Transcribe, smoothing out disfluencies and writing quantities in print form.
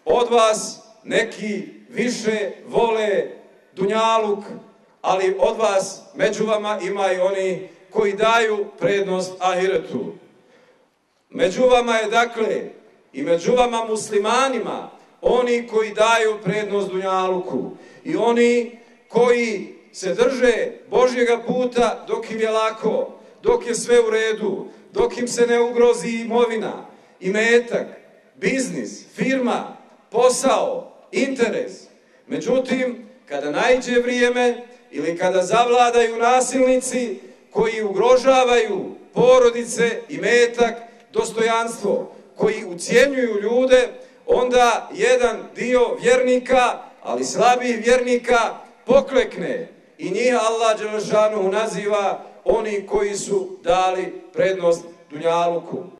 od vas neki više vole dunjaluk, ali od vas među vama ima i oni koji daju prednost ahiretu. Među vama je dakle i među vama muslimanima oni koji daju prednost dunjaluku i oni koji se drže Božjega puta dok im je lako, dok je sve u redu, dok im se ne ugrozi imovina, imetak, biznis, firma, posao, interes. Međutim, kada naiđe vrijeme ili kada zavladaju nasilnici koji ugrožavaju porodice, imetak, dostojanstvo, koji ucjenjuju ljude, onda jedan dio vjernika, ali slabih vjernika, poklekne i njih Allah dželle šanuhu naziva oni koji su dali prednost dunjaluku.